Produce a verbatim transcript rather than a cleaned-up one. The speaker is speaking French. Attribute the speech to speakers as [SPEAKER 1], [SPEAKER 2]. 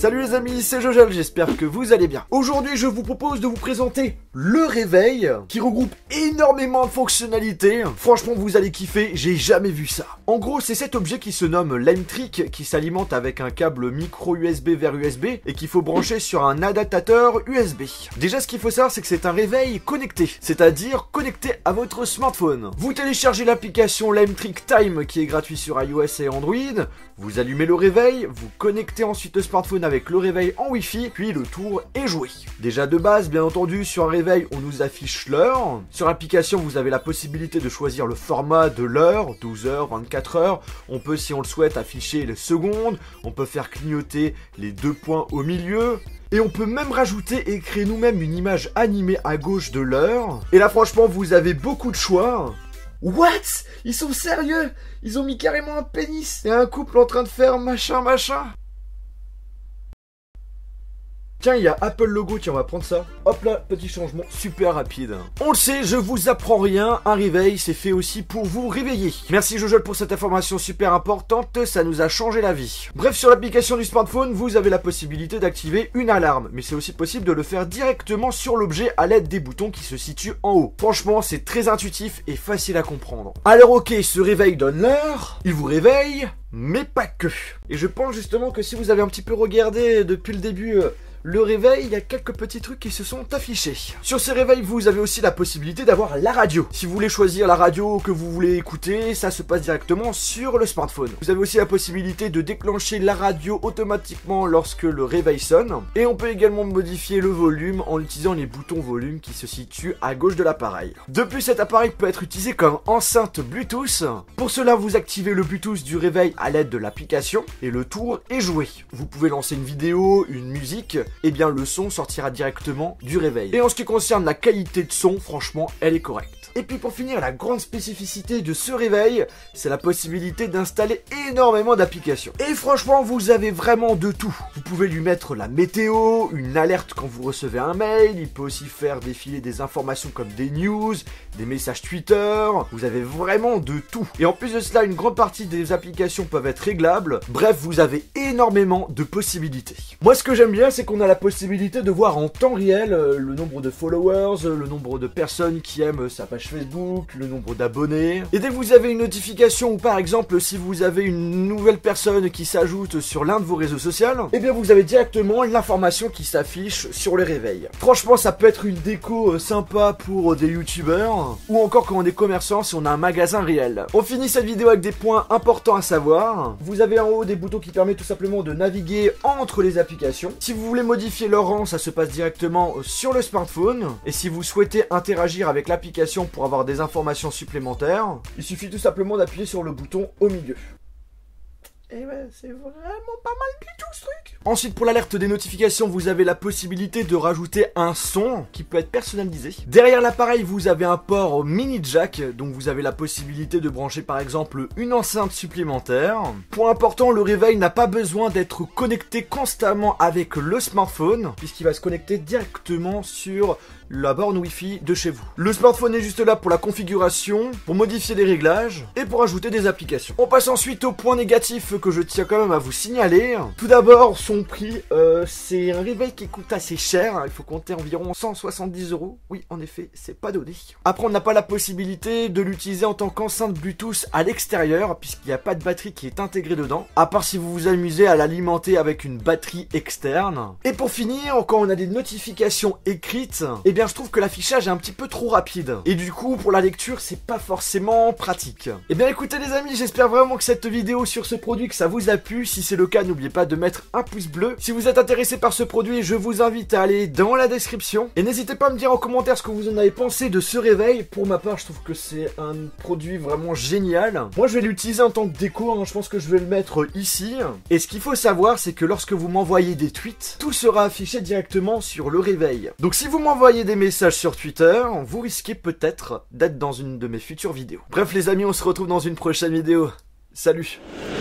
[SPEAKER 1] Salut les amis, c'est Jojol, j'espère que vous allez bien. Aujourd'hui, je vous propose de vous présenter le réveil, qui regroupe énormément de fonctionnalités. Franchement, vous allez kiffer, j'ai jamais vu ça. En gros, c'est cet objet qui se nomme Limetrick, qui s'alimente avec un câble micro U S B vers U S B, et qu'il faut brancher sur un adaptateur U S B. Déjà, ce qu'il faut savoir, c'est que c'est un réveil connecté, c'est-à-dire connecté à votre smartphone. Vous téléchargez l'application Limetrick Time, qui est gratuite sur iOS et Android, vous allumez le réveil, vous connectez ensuite le smartphone avec le réveil en Wi-Fi, puis le tour est joué. Déjà de base, bien entendu, sur un réveil, on nous affiche l'heure. Sur l'application, vous avez la possibilité de choisir le format de l'heure, douze heures, vingt-quatre heures. On peut, si on le souhaite, afficher les secondes. On peut faire clignoter les deux points au milieu. Et on peut même rajouter et créer nous-mêmes une image animée à gauche de l'heure. Et là, franchement, vous avez beaucoup de choix. What? Ils sont sérieux? Ils ont mis carrément un pénis et un couple en train de faire machin machin. Tiens, il y a Apple logo, tiens, on va prendre ça. Hop là, petit changement super rapide. On le sait, je vous apprends rien, un réveil, c'est fait aussi pour vous réveiller. Merci Jojol pour cette information super importante, ça nous a changé la vie. Bref, sur l'application du smartphone, vous avez la possibilité d'activer une alarme, mais c'est aussi possible de le faire directement sur l'objet à l'aide des boutons qui se situent en haut. Franchement, c'est très intuitif et facile à comprendre. Alors ok, ce réveil donne l'heure, il vous réveille, mais pas que. Et je pense justement que si vous avez un petit peu regardé depuis le début... Euh, le réveil, il y a quelques petits trucs qui se sont affichés. Sur ces réveils, vous avez aussi la possibilité d'avoir la radio. Si vous voulez choisir la radio que vous voulez écouter, ça se passe directement sur le smartphone. Vous avez aussi la possibilité de déclencher la radio automatiquement lorsque le réveil sonne. Et on peut également modifier le volume en utilisant les boutons volume qui se situent à gauche de l'appareil. De plus, cet appareil peut être utilisé comme enceinte Bluetooth. Pour cela, vous activez le Bluetooth du réveil à l'aide de l'application et le tour est joué. Vous pouvez lancer une vidéo, une musique, et bien le son sortira directement du réveil. Et en ce qui concerne la qualité de son, franchement, elle est correcte. Et puis pour finir, la grande spécificité de ce réveil, c'est la possibilité d'installer énormément d'applications. Et franchement, vous avez vraiment de tout. Vous pouvez lui mettre la météo, une alerte quand vous recevez un mail, il peut aussi faire défiler des informations comme des news, des messages Twitter, vous avez vraiment de tout. Et en plus de cela, une grande partie des applications peuvent être réglables. Bref, vous avez énormément de possibilités. Moi, ce que j'aime bien, c'est qu'on a la possibilité de voir en temps réel euh, le nombre de followers, le nombre de personnes qui aiment sa page Facebook, le nombre d'abonnés. Et dès que vous avez une notification ou par exemple si vous avez une nouvelle personne qui s'ajoute sur l'un de vos réseaux sociaux, et bien vous avez directement l'information qui s'affiche sur le réveil. Franchement, ça peut être une déco sympa pour des youtubeurs ou encore quand on est commerçant si on a un magasin réel. On finit cette vidéo avec des points importants à savoir. Vous avez en haut des boutons qui permettent tout simplement de naviguer entre les applications. Si vous voulez modifier leur rang, ça se passe directement sur le smartphone. Et si vous souhaitez interagir avec l'application pour avoir des informations supplémentaires, il suffit tout simplement d'appuyer sur le bouton au milieu. Et ouais, c'est vraiment pas mal du tout ce truc. Ensuite, pour l'alerte des notifications, vous avez la possibilité de rajouter un son qui peut être personnalisé. Derrière l'appareil, vous avez un port mini jack, donc vous avez la possibilité de brancher par exemple une enceinte supplémentaire. Point important, le réveil n'a pas besoin d'être connecté constamment avec le smartphone, puisqu'il va se connecter directement sur la borne Wi-Fi de chez vous. Le smartphone est juste là pour la configuration, pour modifier les réglages et pour ajouter des applications. On passe ensuite au point négatif que je tiens quand même à vous signaler. Tout d'abord, son prix, euh, c'est un réveil qui coûte assez cher. Il faut compter environ cent soixante-dix euros. Oui, en effet, c'est pas donné. Après, on n'a pas la possibilité de l'utiliser en tant qu'enceinte Bluetooth à l'extérieur, puisqu'il n'y a pas de batterie qui est intégrée dedans, à part si vous vous amusez à l'alimenter avec une batterie externe. Et pour finir, quand on a des notifications écrites, eh bien je trouve que l'affichage est un petit peu trop rapide. Et du coup, pour la lecture, c'est pas forcément pratique. Et bien écoutez les amis, j'espère vraiment que cette vidéo sur ce produit, que ça vous a plu. Si c'est le cas, n'oubliez pas de mettre un pouce bleu. Si vous êtes intéressé par ce produit, je vous invite à aller dans la description. Et n'hésitez pas à me dire en commentaire ce que vous en avez pensé de ce réveil. Pour ma part, je trouve que c'est un produit vraiment génial. Moi, je vais l'utiliser en tant que déco, hein. Je pense que je vais le mettre ici. Et ce qu'il faut savoir, c'est que lorsque vous m'envoyez des tweets, tout sera affiché directement sur le réveil. Donc si vous m'envoyez des messages sur Twitter, vous risquez peut-être d'être dans une de mes futures vidéos. Bref les amis, on se retrouve dans une prochaine vidéo. Salut!